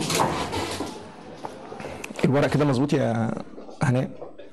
الورق كده مظبوط يا هناء؟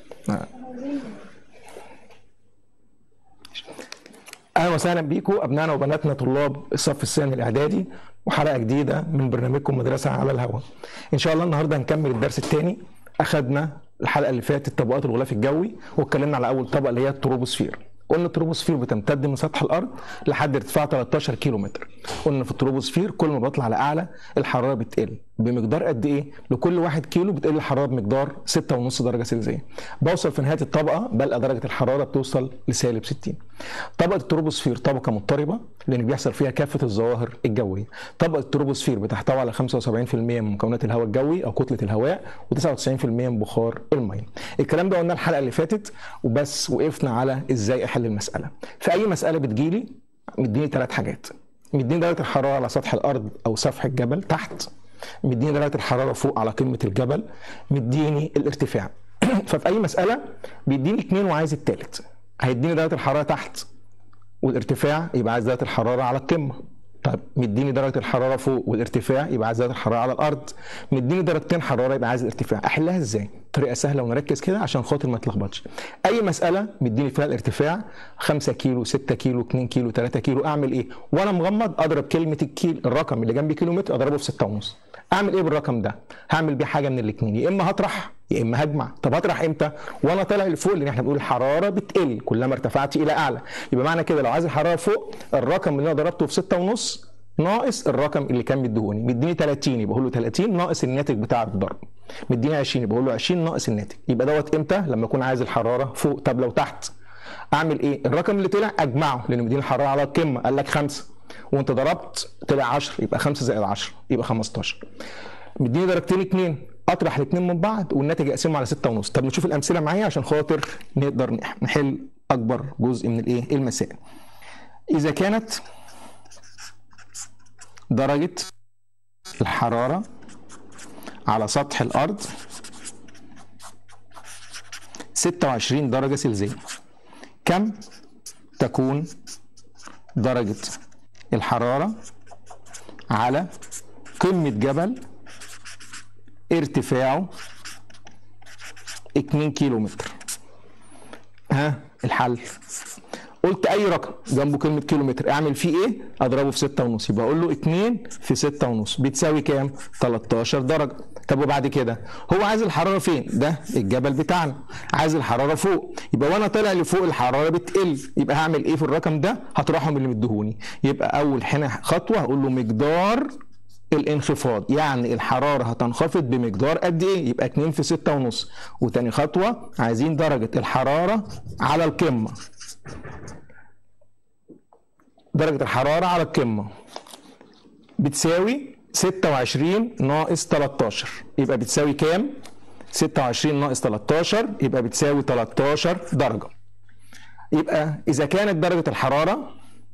اهلا وسهلا بيكم ابنائنا وبناتنا طلاب الصف الثاني الاعدادي، وحلقه جديده من برنامجكم مدرسه على الهواء. ان شاء الله النهارده هنكمل الدرس الثاني. اخذنا الحلقه اللي فاتت طبقات الغلاف الجوي، واتكلمنا على اول طبقه اللي هي التروبوسفير. قلنا التروبوسفير بتمتد من سطح الارض لحد ارتفاع 13 كيلو متر. قلنا في التروبوسفير كل ما بطلع لاعلى الحراره بتقل بمقدار قد ايه؟ لكل 1 كيلو بتقل الحراره بمقدار 6.5 درجه سلسيه. بوصل في نهايه الطبقه بلقى درجه الحراره بتوصل لسالب 60. طبقه التروبوسفير طبقه مضطربه لان بيحصل فيها كافه الظواهر الجويه. طبقه التروبوسفير بتحتوي على 75% من مكونات الهواء الجوي او كتله الهواء، و99% من بخار الميه. الكلام ده قلنا الحلقه اللي فاتت، وبس وقفنا على ازاي احل المساله. في اي مساله بتجيلي مديني 3 حاجات: مديني درجه الحراره على سطح الارض او سفح الجبل تحت، مديني درجه الحراره فوق على قمه الجبل، مديني الارتفاع. ففي اي مساله بيديني 2 وعايز الثالث. هيديني درجه الحراره تحت والارتفاع، يبقى عايز درجه الحراره على القمه. طيب مديني درجه الحراره فوق والارتفاع، يبقى عايز درجه الحراره على الارض. مديني درجتين حراره، يبقى عايز الارتفاع. احلها ازاي؟ طريقه سهله ونركز كده عشان خاطر ما تلخبطش. اي مساله مديني فيها الارتفاع 5 كيلو 6 كيلو 2 كيلو 3 كيلو، اعمل ايه؟ وانا مغمض اضرب كلمه الكيلو، الرقم اللي جنبي كيلومتر، اضربه في 6.5. اعمل ايه بالرقم ده؟ هعمل بيه حاجه من الاثنين، يا اما هطرح يا اما هجمع. طب هطرح امتى؟ وانا طالع لفوق، لان احنا بنقول الحراره بتقل كلما ارتفعت الى اعلى. يبقى معنى كده لو عايز الحراره فوق، الرقم اللي انا ضربته في 6.5 ناقص الرقم اللي كان مديهوني. مديني 30 يبقى اقول له 30 ناقص الناتج بتاع الضرب. مديني 20 يبقى اقول له 20 ناقص الناتج. يبقى دوت امتى؟ لما اكون عايز الحراره فوق. طب لو تحت اعمل ايه؟ الرقم اللي طلع اجمعه، لان مديني الحراره على القمه قال لك 5 وانت ضربت طلع 10، يبقى 5 زائد 10 يبقى 15. مديني درجتين 2، اطرح الاثنين من بعض والناتج اقسمه على 6.5. طب نشوف الامثله معايا عشان خاطر نقدر نحل اكبر جزء من المسائل. اذا كانت درجه الحراره على سطح الارض 26 درجه سلسيه، كم تكون درجه الحراره على قمه جبل ارتفاعه 2 كيلو متر؟ ها الحل. قلت اي رقم جنبه كلمه كيلو متر اعمل فيه ايه؟ اضربه في 6.5. يبقى اقول له 2 في 6.5 بتساوي كام؟ 13 درجه. طب وبعد كده هو عايز الحراره فين؟ ده الجبل بتاعنا، عايز الحراره فوق. يبقى وانا طالع لفوق الحراره بتقل، يبقى هعمل ايه في الرقم ده؟ هطرحه من اللي مديهوني. يبقى اول خطوه هقول له مقدار الانخفاض، يعني الحراره هتنخفض بمقدار قد ايه؟ يبقى 2 في 6.5. وتاني خطوه عايزين درجه الحراره على القمه. درجه الحراره على القمه بتساوي 26 ناقص 13، يبقى بتساوي كام؟ 26 ناقص 13 يبقى بتساوي 13 درجه. يبقى اذا كانت درجه الحراره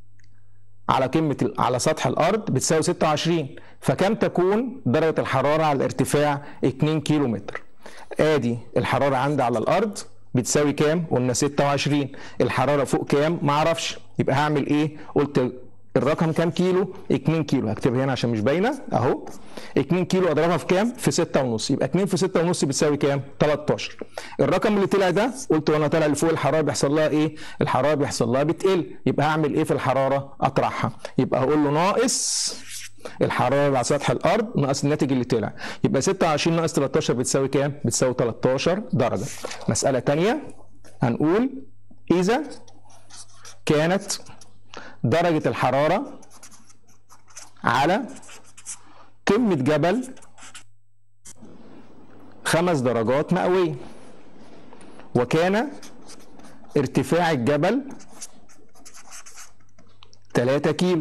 على سطح الارض بتساوي 26، فكم تكون درجه الحراره على الارتفاع 2 كيلو متر؟ ادي الحراره عندي على الارض بتساوي كام؟ قلنا 26. الحراره فوق كام؟ ما اعرفش. يبقى هعمل ايه؟ قلت الرقم كام كيلو؟ 2 كيلو. هكتبها هنا عشان مش باينه اهو. 2 كيلو اضربها في كام؟ في 6.5. يبقى 2 في 6.5 بتساوي كام؟ 13. الرقم اللي طلع ده قلت وانا طالع لفوق الحراره بيحصل لها ايه؟ الحراره بيحصل لها بتقل. يبقى هعمل ايه في الحراره؟ اطرحها. يبقى هقول له ناقص الحراره على سطح الارض ناقص الناتج اللي طلع. يبقى 26 ناقص 13 بتساوي كام؟ بتساوي 13 درجه. مساله ثانيه هنقول اذا كانت درجة الحرارة على قمة جبل 5 درجات مئوية، وكان ارتفاع الجبل 3 كيلو،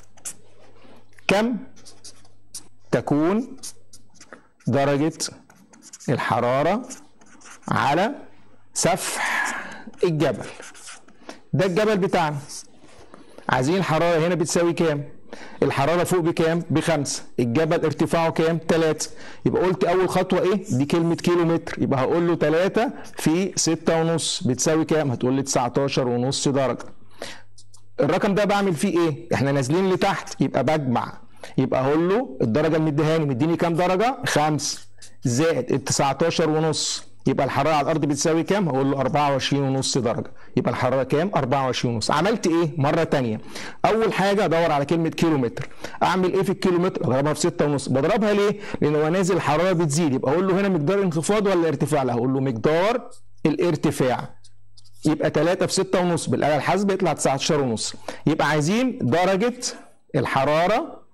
كم تكون درجة الحرارة على سفح الجبل؟ ده الجبل بتاعنا، عايزين الحرارة هنا بتساوي كام؟ الحرارة فوق بكام؟ ب5. الجبل ارتفاعه كام؟ 3. يبقى قلت أول خطوة إيه؟ دي كلمة كيلو متر، يبقى هقول له 3 في 6.5 بتساوي كام؟ هتقول لي 19.5 درجة. الرقم ده بعمل فيه إيه؟ إحنا نازلين لتحت، يبقى بجمع يبقى هقول له الدرجه اللي مديهاني مديني كام درجه؟ 5 زائد ال 19 ونص، يبقى الحراره على الارض بتساوي كام؟ هقول له 24 ونص درجه. يبقى الحراره كام؟ 24 ونص. عملت ايه؟ مره ثانيه، اول حاجه ادور على كلمه كيلومتر. اعمل ايه في الكيلومتر؟ اضربها في 6 ونص. بضربها ليه؟ لان هو نازل الحراره بتزيد. يبقى اقول له هنا مقدار الانخفاض ولا ارتفاع؟ لا، هقول له مقدار الارتفاع. يبقى 3 في 6 ونص بالاله الحاسبه يطلع 19 ونص. يبقى عايزين درجه الحراره،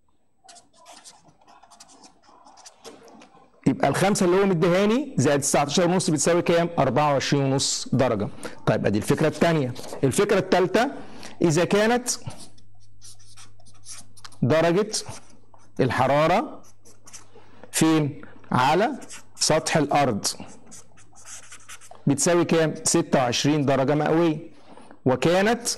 يبقى الخمسه اللي هو مديهاني زائد 19 ونص بتساوي كام؟ 24 ونص درجه. طيب ادي الفكره الثانيه. الفكره الثالثه، اذا كانت درجه الحراره فين؟ على سطح الارض بتساوي كام؟ 26 درجه مئويه، وكانت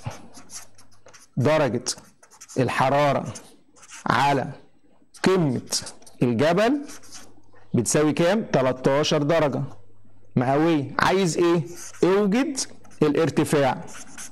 درجه الحراره على قمه الجبل بتساوي كام؟ 13 درجة مئوية. عايز ايه؟ اوجد الارتفاع.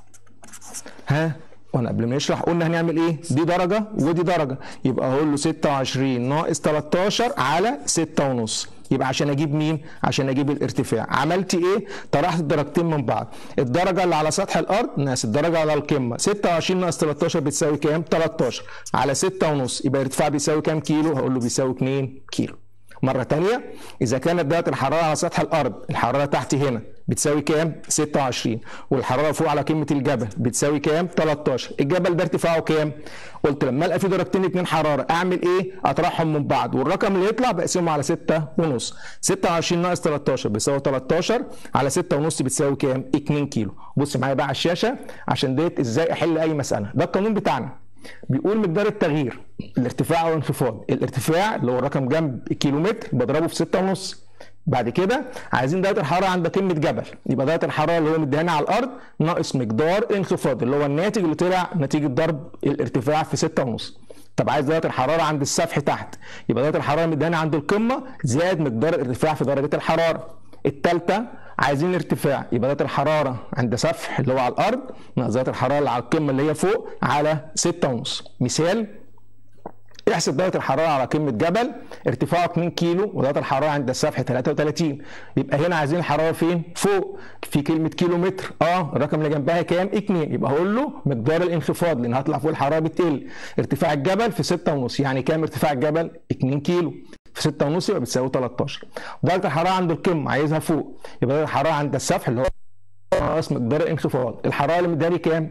ها؟ وانا قبل ما نشرح قلنا هنعمل ايه؟ دي درجة ودي درجة، يبقى هقول له 26 ناقص 13 على 6 ونص. يبقى عشان اجيب مين؟ عشان اجيب الارتفاع. عملت ايه؟ طرحت الدرجتين من بعض. الدرجة اللي على سطح الارض ناقص الدرجة على القمة. 26 ناقص 13 بتساوي كام؟ 13 على 6 ونص. يبقى الارتفاع بيساوي كام كيلو؟ هقول له بيساوي 2 كيلو. مرة تانية، إذا كانت درجة الحرارة على سطح الأرض، الحرارة تحت هنا بتساوي كام؟ 26، والحرارة فوق على قمة الجبل بتساوي كام؟ 13. الجبل ده ارتفاعه كام؟ قلت لما ألقى فيه درجتين اتنين حرارة أعمل إيه؟ أطرحهم من بعض، والرقم اللي يطلع بقسمه على 6 ونص. 26 ناقص 13 بيساوي 13 على 6 ونص بتساوي كام؟ 2 كيلو. بص معايا بقى على الشاشة عشان ديت إزاي أحل أي مسألة. ده القانون بتاعنا. بيقول مقدار التغيير الارتفاع او الانخفاض. الارتفاع اللي هو الرقم جنب الكيلومتر بضربه في 6 ونص. بعد كده عايزين درجه الحراره عند قمه جبل، يبقى درجه الحراره اللي هو مديهاني على الارض ناقص مقدار الانخفاض اللي هو الناتج اللي طلع نتيجه ضرب الارتفاع في 6 ونص. طب عايز درجه الحراره عند السفح تحت، يبقى درجه الحراره مديهاني عند القمه زائد مقدار الارتفاع في درجه الحراره. الثالثه عايزين الارتفاع، يبقى درجه الحراره عند سفح اللي هو على الارض ناقص درجه الحراره اللي على القمه اللي هي فوق على 6 ونص. مثال، احسب درجه الحراره على قمه جبل ارتفاعه 2 كيلو ودرجه الحراره عند السفح 33. يبقى هنا عايزين الحراره فين؟ فوق في كلمه كيلو متر. الرقم اللي جنبها كام؟ 2. يبقى هقول له مقدار الانخفاض لان هطلع فوق الحراره بتقل. ارتفاع الجبل في 6 ونص، يعني كام ارتفاع الجبل؟ 2 كيلو في 6 ونص يبقى بتساوي 13. درجه الحراره عند القمه عايزها فوق، يبقى درجه الحراره عند السفح اللي هو ناقص مقدار الانخفاض. الحراره اللي مداري كام؟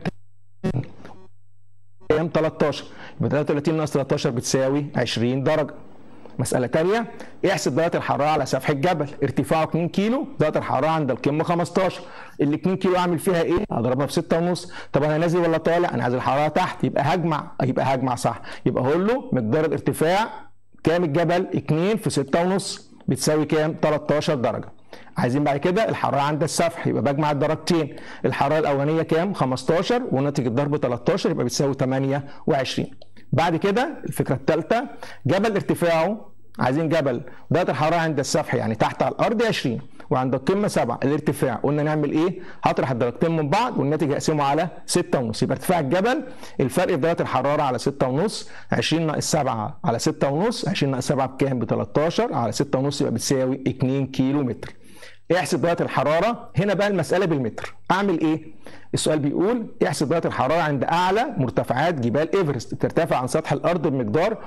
13. يبقى 33 ناقص 13 بتساوي 20 درجه. مساله ثانيه، احسب درجه الحراره على سفح الجبل ارتفاعه 2 كيلو درجه الحراره عند القمه 15. ال 2 كيلو اعمل فيها ايه؟ اضربها في 6 ونص. طب انا نازل ولا طالع؟ انا عايز الحراره تحت، يبقى هجمع صح. يبقى هقول له مقدار الارتفاع كام الجبل؟ 2 في 6 ونص بتساوي كام؟ 13 درجه. عايزين بعد كده الحراره عند السفح، يبقى بجمع الدرجتين. الحراره الاولانيه كام؟ 15 وناتج الضرب 13 يبقى بتساوي 28. بعد كده الفكره الثالثه، جبل ارتفاعه، عايزين جبل درجه الحراره عند السفح يعني تحت على الارض 20 وعند القمه 7. الارتفاع قلنا نعمل ايه؟ هطرح الدرجتين من بعض والناتج هقسمه على 6 ونص. يبقى ارتفاع الجبل الفرق في درجه الحراره على 6 ونص، 20 ناقص 7 على 6 ونص، 20 ناقص 7 بكام؟ ب 13 على 6 ونص يبقى بتساوي 2 كيلو متر. احسب درجه الحراره. هنا بقى المساله بالمتر. اعمل ايه؟ السؤال بيقول احسب درجه الحراره عند اعلى مرتفعات جبال ايفرست، بترتفع عن سطح الارض بمقدار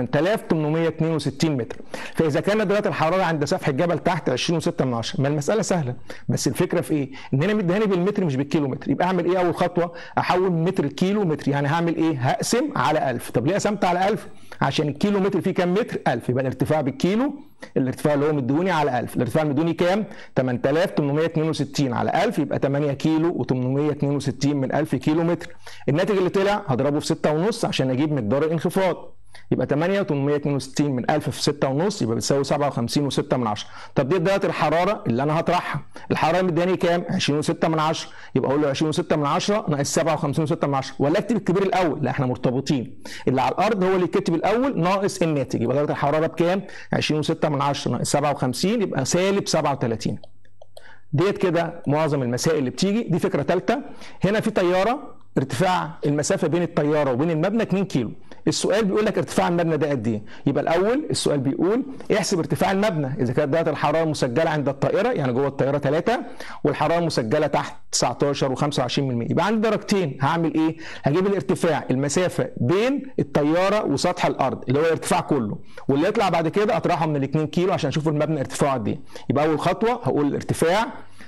8862 متر. فاذا كانت درجه الحراره عند سفح الجبل تحت 20.6، ما المساله سهله، بس الفكره في ايه؟ ان انا مديهاني بالمتر مش بالكيلو متر. يبقى اعمل ايه اول خطوه؟ احول متر كيلو متر. يعني هعمل ايه؟ هقسم على 1000. طب ليه قسمت على 1000؟ عشان الكيلو متر فيه كام متر؟ 1000. يبقى الارتفاع بالكيلو، الارتفاع اللي هو مديهوني على 1000، الارتفاع مديهوني كام؟ 8862 على 1000 يبقى 8 كيلو و862 من 1000 كيلو متر. الناتج اللي طلع هضربه في 6 ونص عشان اجيب مقدار الانخفاض. يبقى 8 و862 من 1000 في 6 ونص يبقى بتساوي 57.6. طب دي درجه الحراره اللي انا هطرحها. الحراره مدياني كام؟ 20.6. يبقى اقول له 20.6 ناقص 57.6، ولا اكتب الكبير الاول؟ لا احنا مرتبطين، اللي على الارض هو اللي يتكتب الاول ناقص الناتج. يبقى درجه الحراره بكام؟ 20.6 ناقص 57 يبقى سالب 37. ديت كده معظم المسائل اللي بتيجي. دي فكره ثالثه. هنا في طياره ارتفاع المسافه بين الطياره وبين المبنى 2 كيلو. السؤال بيقول لك ارتفاع المبنى ده قد ايه؟ يبقى الاول السؤال بيقول احسب ارتفاع المبنى اذا كانت درجه الحراره المسجله عند الطائره، يعني جوه الطائره 3 والحراره المسجله تحت 19 و25%، يبقى عندي درجتين. هعمل ايه؟ هجيب الارتفاع، المسافه بين الطياره وسطح الارض اللي هو الارتفاع كله، واللي يطلع بعد كده اطرحه من ال 2 كيلو عشان اشوف المبنى ارتفاعه قد ايه. يبقى اول خطوه هقول الارتفاع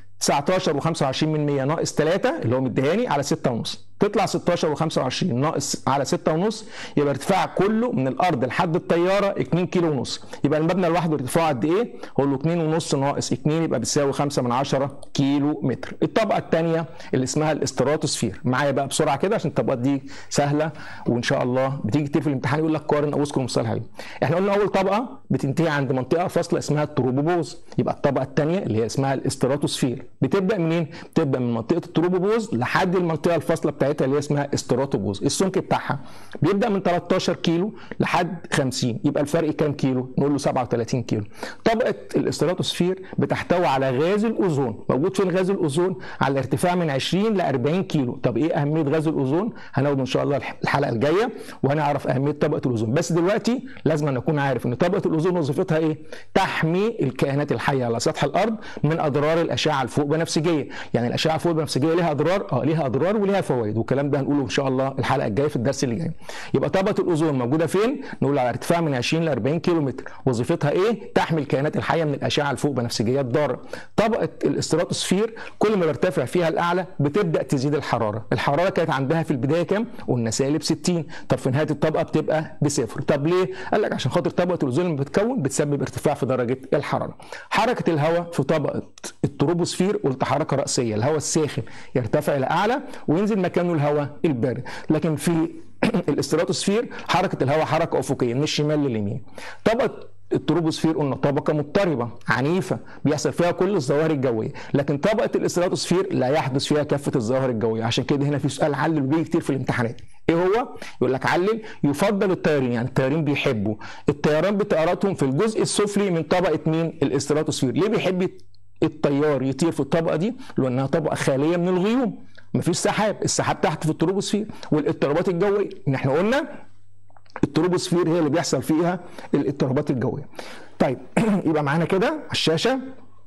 19 و25% ناقص 3 اللي هو مديهاني على 6.5، تطلع 16 و25 ناقص على 6.5، يبقى ارتفاع كله من الارض لحد الطياره 2 كيلو ونص. يبقى المبنى لوحده ارتفاعه قد ايه؟ هقول له 2.5 ناقص 2 يبقى بتساوي 5 كيلو متر. الطبقه الثانيه اللي اسمها الاستراتوسفير، معايا بقى بسرعه كده عشان الطبقات دي سهله وان شاء الله بتيجي كتير في الامتحان يقول لك قارن او اذكر مصطلح عليه. احنا قلنا اول طبقه بتنتهي عند منطقه فاصله اسمها التروبوبوز، يبقى الطبقه الثانيه اللي هي اسمها الاستراتوسفير بتبدا منين؟ بتبدا من منطقه التروبوبوز لحد المنطقه الفاصله بتاعتها اللي هي اسمها استراتوبوز. السمك بتاعها بيبدا من 13 كيلو لحد 50، يبقى الفرق كام كيلو؟ نقول له 37 كيلو. طبقه الاستراتوسفير بتحتوي على غاز الاوزون، موجود فين غاز الاوزون؟ على ارتفاع من 20 ل 40 كيلو. طب ايه اهميه غاز الاوزون؟ هناخده ان شاء الله الحلقه الجايه وهنعرف اهميه طبقه الاوزون، بس دلوقتي لازم نكون عارف ان طبقه الاوزون وظيفتها ايه؟ تحمي الكائنات الحيه على سطح الارض من اضرار الاشعه الفوق بنفسجيه. يعني الاشعه فوق البنفسجيه ليها اضرار؟ ليها اضرار وليها فوائد، والكلام ده هنقوله ان شاء الله الحلقه الجايه في الدرس اللي جاي. يبقى طبقه الاوزون موجوده فين؟ نقول على ارتفاع من 20 ل 40 كيلو متر، وظيفتها ايه؟ تحمي الكائنات الحيه من الاشعه الفوق بنفسجيه الضاره. طبقه الاستراتوسفير كل ما بيرتفع فيها الاعلى بتبدا تزيد الحراره. الحراره كانت عندها في البدايه كام؟ قلنا -60، طب في نهايه الطبقه بتبقى بصفر. طب ليه؟ قال لك عشان خاطر طبقه الاوزون لما بتتكون بتسبب ارتفاع في درجه الحراره. حركه الهواء في طبقه التروبوسفير قلت حركه راسيه، الهواء الساخن يرتفع الى اعلى وينزل مكانه الهواء البارد، لكن في الاستراتوسفير حركه الهواء حركه افقيه من الشمال لليمين. طبقه التروبوسفير قلنا طبقه مضطربه عنيفه بيحصل فيها كل الظواهر الجويه، لكن طبقه الاستراتوسفير لا يحدث فيها كافه الظواهر الجويه. عشان كده هنا في سؤال علل بيجي كتير في الامتحانات، ايه هو؟ يقول لك علل يفضل الطيارين، يعني الطيارين بيحبوا الطيران بطياراتهم في الجزء السفلي من طبقه مين؟ الاستراتوسفير. ليه بيحب الطيار يطير في الطبقه دي؟ لانها طبقه خاليه من الغيوم، مفيش سحاب، السحاب تحت في التروبوسفير والاضطرابات الجويه، ان احنا قلنا التروبوسفير هي اللي بيحصل فيها الاضطرابات الجويه. طيب يبقى معانا كده على الشاشه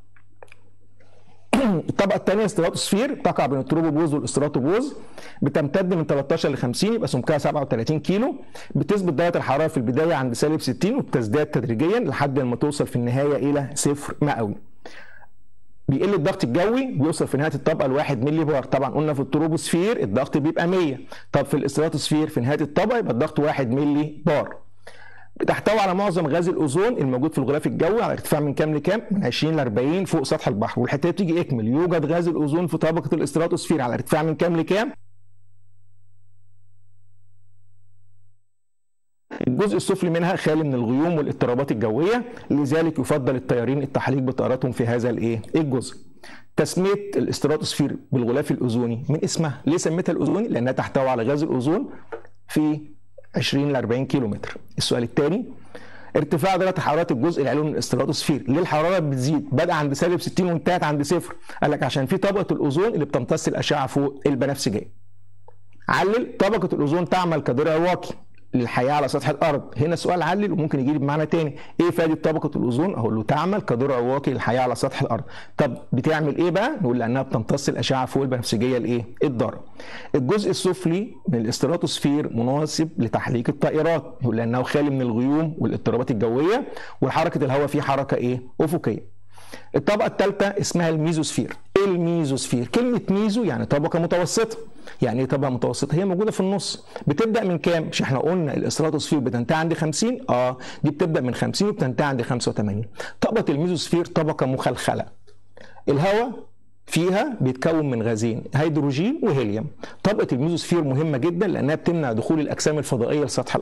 الطبقه الثانيه استراتوسفير تقع بين التروبوبوز والاستراتوبوز، بتمتد من 13 ل 50، يبقى سمكها 37 كيلو، بتثبت درجه الحراره في البدايه عند -60 وبتزداد تدريجيا لحد ما توصل في النهايه الى صفر مئوي. بيقل الضغط الجوي بيوصل في نهايه الطبقه ل1 ملي بار. طبعا قلنا في التروبوسفير الضغط بيبقى 100، طب في الاستراتوسفير في نهايه الطبقه يبقى الضغط 1 ملي بار. بتحتوي على معظم غاز الاوزون الموجود في الغلاف الجوي على ارتفاع من كام لكام؟ من 20 ل 40 فوق سطح البحر، والحته بتيجي اكمل. يوجد غاز الاوزون في طبقه الاستراتوسفير على ارتفاع من كام لكام؟ الجزء السفلي منها خالي من الغيوم والاضطرابات الجويه، لذلك يفضل الطيارين التحليق بطائراتهم في هذا الجزء. تسميه الاستراتوسفير بالغلاف الاوزوني من اسمها، ليه سميتها الاوزوني؟ لانها تحتوي على غاز الاوزون في 20 ل 40 كيلو متر. السؤال الثاني ارتفاع درجه حراره الجزء العلوي من الاستراتوسفير، ليه الحراره بتزيد؟ بدأ عند -60 وانتهت عند صفر. قال لك عشان في طبقه الاوزون اللي بتمتص الاشعه فوق البنفسجيه. علل طبقه الاوزون تعمل كدرع واقي للحياه على سطح الارض. هنا سؤال علل وممكن يجي لي بمعنى تاني، ايه فائده طبقه الاوزون؟ اقول له تعمل كدرع واقي للحياه على سطح الارض. طب بتعمل ايه بقى؟ نقول لانها بتمتص الاشعه فوق البنفسجيه الضاره. الجزء السفلي من الاستراتوسفير مناسب لتحليق الطائرات، نقول لانه خالي من الغيوم والاضطرابات الجويه وحركه الهواء فيه حركه افقيه. الطبقه الثالثه اسمها الميزوسفير. ايه الميزوسفير؟ كلمه ميزو يعني طبقه متوسطه. يعني ايه طبقه متوسطه؟ هي موجوده في النص. بتبدا من كام؟ مش احنا قلنا الاستراتوسفير بتنتهي عند 50؟ دي بتبدا من 50 وبتنتهي عند 85. طبقه الميزوسفير طبقه مخلخله، الهواء فيها بيتكون من غازين هيدروجين وهيليوم. طبقه الميزوسفير مهمه جدا لانها بتمنع دخول الاجسام الفضائيه لسطح الارض.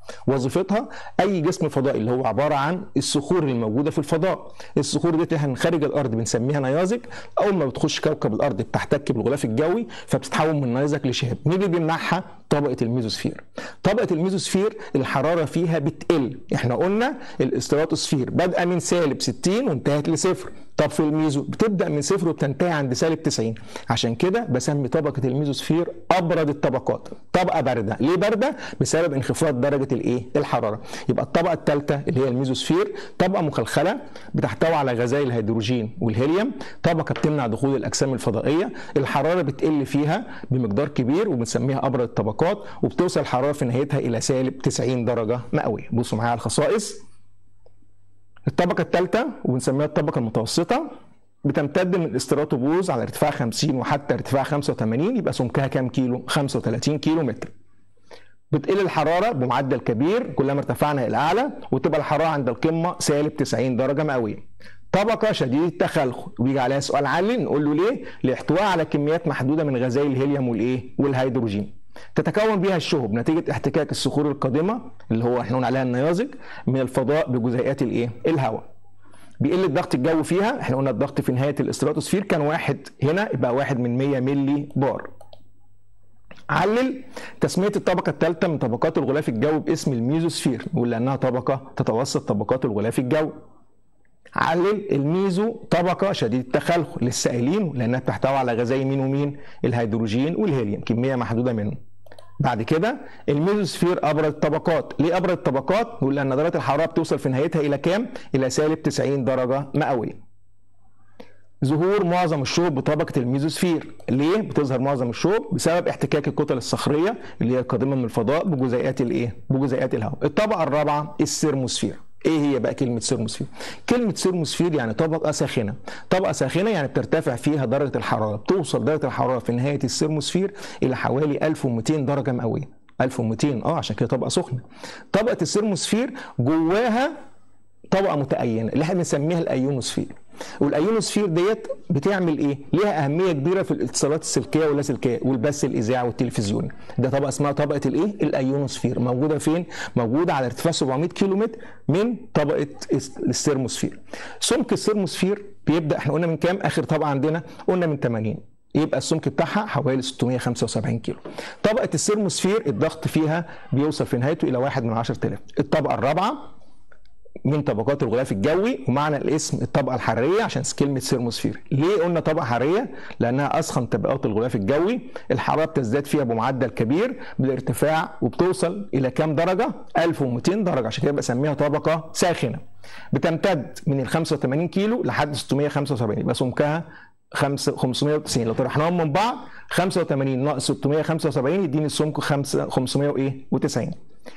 وظيفتها اي جسم فضائي اللي هو عباره عن الصخور الموجوده في الفضاء. الصخور دي احنا خارج الارض بنسميها نيازك، اول ما بتخش كوكب الارض بتحتك بالغلاف الجوي فبتتحول من نيازك لشهاب. مين اللي بيمنعها؟ طبقه الميزوسفير. طبقه الميزوسفير الحراره فيها بتقل، احنا قلنا الاستراتوسفير بادئه من -60 وانتهت لصفر. طب في الميزو بتبدا من صفر وبتنتهي عند -90. عشان كده بسمي طبقه الميزوسفير ابرد الطبقات، طبقه بارده. ليه بارده؟ بسبب انخفاض درجه الحراره. يبقى الطبقه الثالثه اللي هي الميزوسفير طبقه مخلخله بتحتوي على غازي الهيدروجين والهيليوم، طبقه بتمنع دخول الاجسام الفضائيه، الحراره بتقل فيها بمقدار كبير وبنسميها ابرد الطبقات، وبتوصل الحراره في نهايتها الى -90 درجه مئويه. بصوا معايا على الخصائص. الطبقة الثالثة وبنسميها الطبقة المتوسطة بتمتد من الاستراتوبوز على ارتفاع 50 وحتى ارتفاع 85، يبقى سمكها كام كيلو؟ 35 كيلو متر. بتقل الحرارة بمعدل كبير كلما ارتفعنا إلى أعلى، وتبقى الحرارة عند القمة -90 درجة مئوية. طبقة شديدة التخلخل، ويجي عليها سؤال علي نقول له ليه؟ لاحتواء على كميات محدودة من غازي الهيليوم والهيدروجين. تتكون بها الشهب نتيجة احتكاك الصخور القادمة اللي هو احنا قلنا عليها النيازك من الفضاء بجزيئات الهواء. بيقل الضغط الجوي فيها، احنا قلنا الضغط في نهاية الاستراتوسفير كان 1، هنا يبقى 1 من 100 ملي بار. علل تسمية الطبقة الثالثة من طبقات الغلاف الجوي باسم الميزوسفير، نقول لأنها طبقة تتوسط طبقات الغلاف الجوي. علل الميزو طبقة شديدة التخلخل للسائلين لأنها بتحتوي على غازي مين ومين؟ الهيدروجين والهيليوم، كمية محدودة منه. بعد كده الميزوسفير ابرد الطبقات. ليه ابرد الطبقات؟ نقول لان درجه الحراره بتوصل في نهايتها الى كام؟ الى -90 درجه مئويه. ظهور معظم الشهب بطبقه الميزوسفير. ليه بتظهر معظم الشهب؟ بسبب احتكاك الكتل الصخريه اللي هي القادمه من الفضاء بجزيئات بجزيئات الهواء. الطبقه الرابعه السيرموسفير. ايه هي بقى كلمه سيرموسفير؟ كلمه سيرموسفير يعني طبقه ساخنه. طبقه ساخنه يعني بترتفع فيها درجه الحراره، بتوصل درجه الحراره في نهايه السيرموسفير الى حوالي 1200 درجه مئويه. 1200 عشان كده طبقه سخنه. طبقه السيرموسفير جواها طبقه متأينه اللي احنا بنسميها الايونوسفير. والايونوسفير ديت بتعمل ايه؟ ليها اهميه كبيره في الاتصالات السلكيه واللاسلكيه والبث الاذاعي والتلفزيوني. ده طبقه اسمها طبقه الايونوسفير. موجوده فين؟ موجوده على ارتفاع 700 كيلو متر من طبقه السيرموسفير. سمك السيرموسفير بيبدا، احنا قلنا من كام؟ اخر طبقه عندنا قلنا من 80، يبقى السمك بتاعها حوالي 675 كيلو. طبقه السيرموسفير الضغط فيها بيوصل في نهايته الى 1 من 10,000. الطبقه الرابعه من طبقات الغلاف الجوي، ومعنى الاسم الطبقه الحراريه عشان كلمه سيرموسفير. ليه قلنا طبقه حراريه؟ لانها اسخن طبقات الغلاف الجوي، الحراره بتزداد فيها بمعدل كبير بالارتفاع وبتوصل الى كام درجه؟ 1200 درجه، عشان كده بسميها طبقه ساخنه. بتمتد من ال 85 كيلو لحد 675، يبقى سمكها 590. لو طرحناهم من بعض 85 ناقص 675 يديني السمك 590.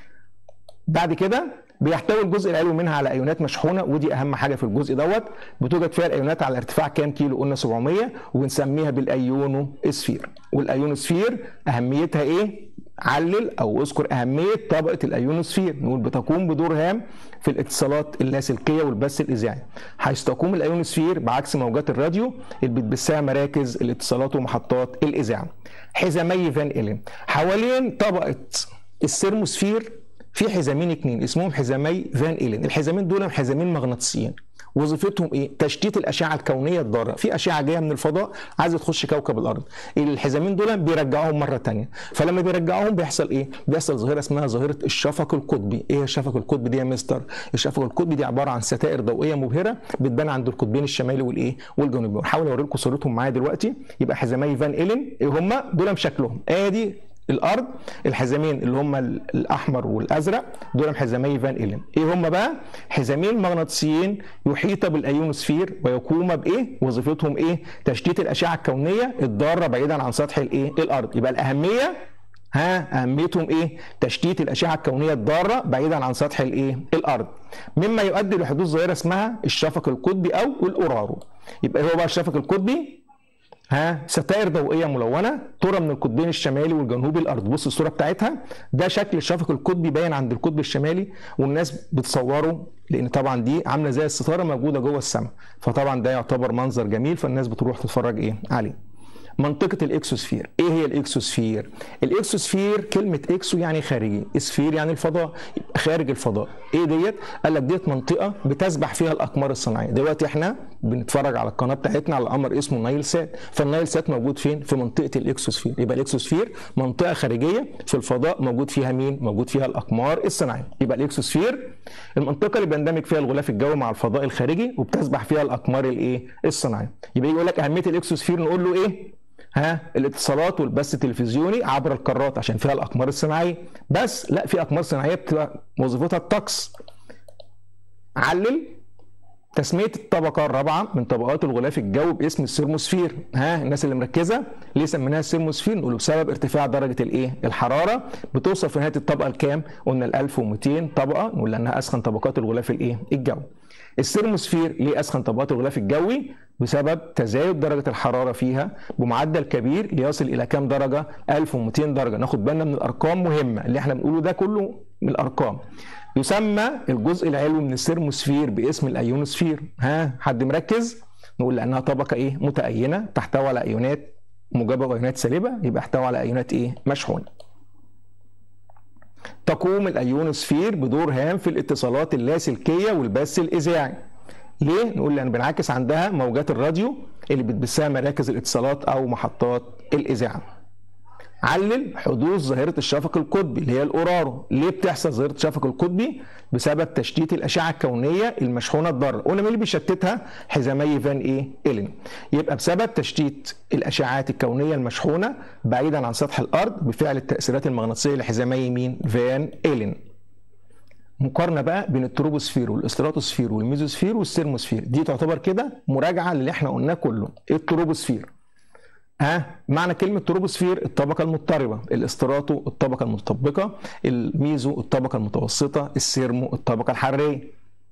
بعد كده بيحتوي الجزء العلوي منها على ايونات مشحونه، ودي اهم حاجه في الجزء دوت. بتوجد فيها الايونات على ارتفاع كام كيلو؟ قلنا 700، وبنسميها بالايونوسفير. والايونوسفير اهميتها ايه؟ علل او اذكر اهميه طبقه الايونوسفير. نقول بتقوم بدور هام في الاتصالات اللاسلكيه والبث الاذاعي، حيث تقوم الايونوسفير بعكس موجات الراديو اللي بتبثها مراكز الاتصالات ومحطات الاذاعه. حزامي فان إيلن حوالين طبقه السيرموسفير في حزامين 2 اسمهم حزامي فان إيلن. الحزامين دول حزامين مغناطيسيين، وظيفتهم ايه؟ تشتيت الاشعه الكونيه الضاره. في اشعه جايه من الفضاء عايزه تخش كوكب الارض، الحزامين دول بيرجعوهم مره ثانيه. فلما بيرجعوهم بيحصل ايه؟ بيحصل ظاهره اسمها ظاهره الشفق القطبي. ايه الشفق القطبي دي يا مستر؟ الشفق القطبي دي عباره عن ستائر ضوئيه مبهره بتبان عند القطبين الشمالي والجنوبي. هحاول اوريكم صورتهم معايا دلوقتي. يبقى حزامي فان إيلن ايه هم؟ دول بشكلهم ادي الارض، الحزامين اللي هم الاحمر والازرق دول حزامي فان إيلن. ايه هم بقى؟ حزامين مغناطيسيين يحيط بالايونوسفير، ويقوم بايه؟ وظيفتهم ايه؟ تشتيت الاشعه الكونيه الضاره بعيدا عن سطح الارض. يبقى الاهميه اهميتهم ايه؟ تشتيت الاشعه الكونيه الضاره بعيدا عن سطح الارض، مما يؤدي لحدوث ظاهره اسمها الشفق القطبي او الاورارو. يبقى هو بقى الشفق القطبي ستائر ضوئيه ملونه ترى من القطبين الشمالي والجنوبي الارض. بص الصوره بتاعتها، ده شكل الشفق القطبي باين عند القطب الشمالي، والناس بتصوره لان طبعا دي عامله زي الستاره موجوده جوه السماء، فطبعا ده يعتبر منظر جميل، فالناس بتروح تتفرج عليه. منطقة الإكسوسفير. إيه هي الإكسوسفير؟ الإكسوسفير كلمة إكسو يعني خارجي، اسفير يعني الفضاء، خارج الفضاء. إيه ديت؟ قال لك ديت منطقة بتسبح فيها الأقمار الصناعية. دلوقتي إحنا بنتفرج على القناة بتاعتنا على قمر اسمه النايل سات، فالنايل سات موجود فين؟ في منطقة الإكسوسفير. يبقى الإكسوسفير منطقة خارجية في الفضاء موجود فيها مين؟ موجود فيها الأقمار الصناعية. يبقى الإكسوسفير المنطقة اللي بيندمج فيها الغلاف الجوي مع الفضاء الخارجي وبتسبح فيها الأقمار الإيه؟ الصناعية. يبقى يقول لك أهمية الإكسوسفير نقول له إيه؟ الاتصالات والبث التلفزيوني عبر القارات عشان فيها الاقمار الصناعيه. بس لا، في اقمار صناعيه بتبقى وظيفتها الطقس. علل تسميه الطبقه الرابعه من طبقات الغلاف الجوي باسم السيرموسفير. الناس اللي مركزه ليه سميناها السيرموسفير؟ نقول بسبب ارتفاع درجه الايه؟ الحراره. بتوصل في نهايه الطبقه لكام؟ قلنا ال 1200 طبقه، نقول انها اسخن طبقات الغلاف الايه؟ الجوي. السيرموسفير ليه اسخن طبقات الغلاف الجوي؟ بسبب تزايد درجه الحراره فيها بمعدل كبير ليصل الى كام درجه؟ 1200 درجه. ناخد بالنا من الارقام مهمه، اللي احنا بنقوله ده كله من الارقام. يسمى الجزء العلوي من السيرموسفير باسم الايونوسفير. حد مركز؟ نقول لانها طبقه ايه؟ متأينه تحتوي على ايونات موجبه وايونات سالبه، يبقى احتوى على ايونات ايه؟ مشحونه. تقوم الايونوسفير بدور هام في الاتصالات اللاسلكيه والبث الاذاعي. ليه؟ نقول لان بنعكس عندها موجات الراديو اللي بتبثها مراكز الاتصالات او محطات الاذاعه. علل حدوث ظاهره الشفق القطبي اللي هي الاورارو. ليه بتحصل ظاهره الشفق القطبي؟ بسبب تشتيت الاشعه الكونيه المشحونه الضاره. قلنا مين اللي بيشتتها؟ حزامي فان إيلين. يبقى بسبب تشتيت الاشعاعات الكونيه المشحونه بعيدا عن سطح الارض بفعل التاثيرات المغناطيسيه لحزامي مين؟ فان إيلين. مقارنه بقى بين التروبوسفير والاستراتوسفير والميزوسفير والسيرموسفير. دي تعتبر كده مراجعه للي احنا قلناه كله. ايه التروبوسفير؟ معنى كلمة تروبوسفير الطبقة المضطربة، الاستراتو الطبقة المطبقة، الميزو الطبقة المتوسطة، السيرمو الطبقة الحرارية.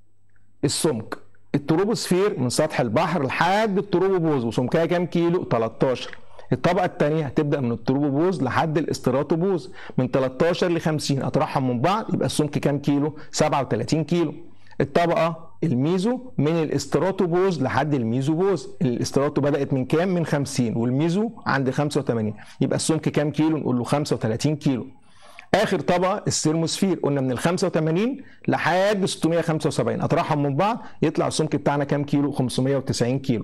السمك التروبوسفير من سطح البحر لحد التروبوبوز وسمكها كام كيلو؟ 13. الطبقة الثانية هتبدأ من التروبوبوز لحد الاستراتوبوز من 13 ل 50 أطرحهم من بعض، يبقى السمك كام كيلو؟ 37 كيلو. الطبقة الميزو من الاستراتوبوز لحد الميزوبوز. الاستراتو بدأت من كام؟ من 50 والميزو عند 85، يبقى السمك كام كيلو؟ نقول له 35 كيلو. آخر طبقة السيرموسفير قلنا من ال 85 لحد 675 أطرحهم من بعض يطلع السمك بتاعنا كام كيلو؟ 590 كيلو.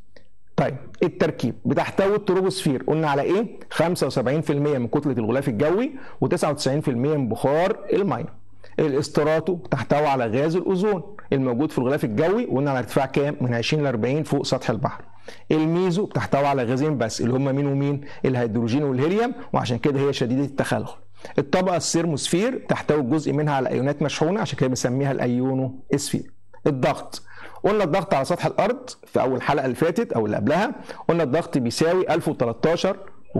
طيب التركيب بتحتوي التروبوسفير قلنا على ايه؟ 75% من كتلة الغلاف الجوي و99% من بخار الميه. الاستراتو تحتوي على غاز الاوزون الموجود في الغلاف الجوي وقلنا على ارتفاع كام؟ من 20 ل 40 فوق سطح البحر. الميزو بتحتوي على غازين بس اللي هم مين ومين؟ الهيدروجين والهيليوم، وعشان كده هي شديده التخلخل. الطبقه السيرموسفير تحتوي جزء منها على ايونات مشحونه عشان كده بنسميها الايونو اسفير. الضغط قلنا الضغط على سطح الارض في اول حلقه اللي فاتت او اللي قبلها قلنا الضغط بيساوي 1013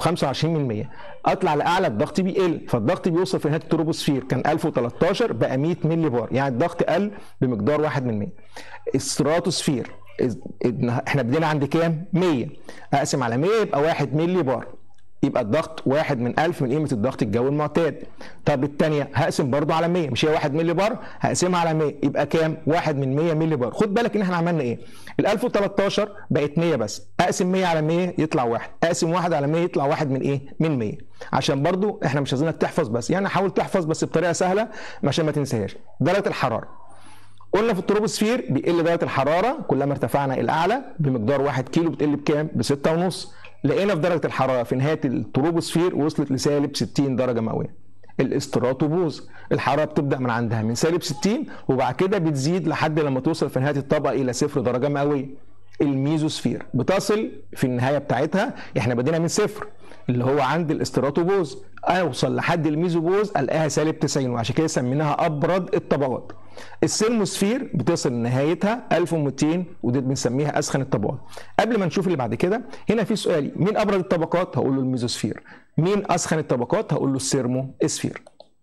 و25%. اطلع لاعلى الضغط بيقل، فالضغط بيوصل في نهايه التروبوسفير كان 1013 بقى 100 ملي بار، يعني الضغط قل بمقدار 1%. الستراتوسفير احنا بدينا عند كام؟ 100 اقسم على 100 يبقى 1 ملي بار، يبقى الضغط 1 من 1000 من قيمه الضغط الجوي المعتاد. طب الثانيه هقسم برضو على 100، مش هي 1 ملي بار؟ هقسمها على 100 يبقى كام؟ 1 من 100 ملي بار. خد بالك ان احنا عملنا ايه؟ ال 1013 بقت 100 بس، اقسم 100 على 100 يطلع 1، اقسم 1 على 100 يطلع 1 من ايه؟ من 100. عشان برضو احنا مش عايزينك تحفظ بس، يعني حاول تحفظ بس بطريقه سهله عشان ما تنساهاش. درجه الحراره قلنا في التروبوسفير بيقل درجه الحراره كلما ارتفعنا الاعلى بمقدار 1 كيلو، بتقل بكام؟ ب 6.5. لقينا في درجه الحراره في نهايه التروبوسفير وصلت لسالب 60 درجه مئويه. الاستراتوبوز الحراره بتبدا من عندها من سالب 60 وبعد كده بتزيد لحد لما توصل في نهايه الطبقه الى 0 درجه مئويه. الميزوسفير بتصل في النهايه بتاعتها احنا بدينا من 0 اللي هو عند الاستراتوبوز، اوصل لحد الميزوبوز الاقيها سالب 90 وعشان كده سميناها ابرد الطبقات. السيرموسفير بتصل لنهايتها 1200 ودي بنسميها اسخن الطبقات. قبل ما نشوف اللي بعد كده هنا في سؤالي، مين ابرد الطبقات؟ هقول له الميزوسفير. مين اسخن الطبقات؟ هقول له السيرموسفير.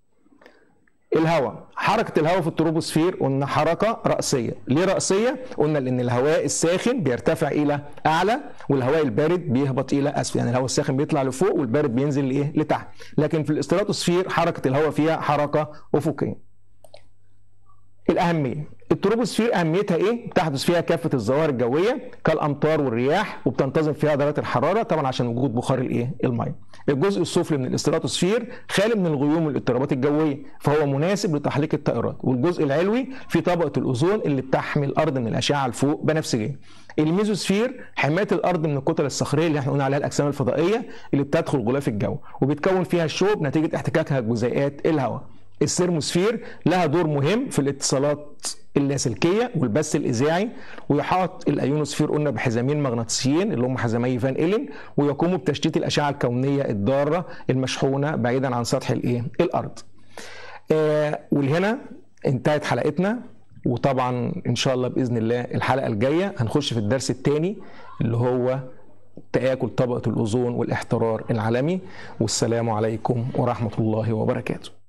الهواء، حركة الهواء في التروبوسفير قلنا حركة رأسية. ليه رأسية؟ قلنا لأن الهواء الساخن بيرتفع إلى أعلى والهواء البارد بيهبط إلى أسفل، يعني الهواء الساخن بيطلع لفوق والبارد بينزل لإيه؟ لتحت. لكن في الاستراتوسفير حركة الهواء فيها حركة أفقية. الأهمية، التروبوسفير اهميتها ايه؟ بتحدث فيها كافه الظواهر الجويه كالامطار والرياح، وبتنتظم فيها درجات الحراره طبعا عشان وجود بخار الايه؟ الميه. الجزء السفلي من الاستراتوسفير خالي من الغيوم والاضطرابات الجويه، فهو مناسب لتحليق الطائرات. والجزء العلوي في طبقه الاوزون اللي بتحمي الارض من الاشعه الفوق بنفسجيه. الميزوسفير حمايه الارض من الكتل الصخريه اللي احنا قلنا عليها الاجسام الفضائيه اللي بتدخل غلاف الجو وبتكون فيها الشوب نتيجه احتكاكها بجزيئات الهواء. الثيرموسفير لها دور مهم في الاتصالات اللاسلكيه والبث الاذاعي، ويحاط الايونوسفير قلنا بحزامين مغناطيسيين اللي هم حزامي فان إيلين، ويقوموا بتشتيت الاشعه الكونيه الضاره المشحونه بعيدا عن سطح الايه؟ الارض. ولهنا انتهت حلقتنا، وطبعا ان شاء الله باذن الله الحلقه الجايه هنخش في الدرس الثاني اللي هو تآكل طبقه الاوزون والاحترار العالمي. والسلام عليكم ورحمه الله وبركاته.